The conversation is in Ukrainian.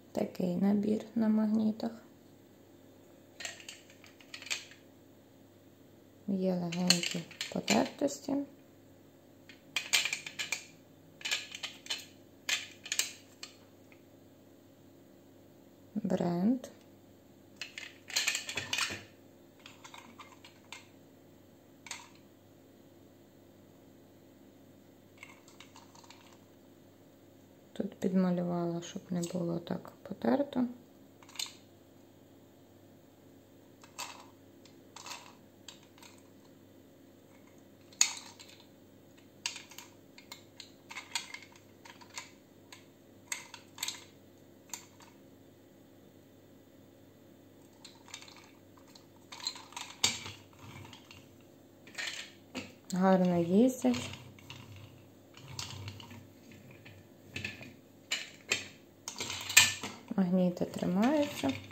Такий набір на магнітах. Є легенькі потертості. Бренд. Тут підмалювала, щоб не було так потерто. Гарно їздять. Магніти тримаються.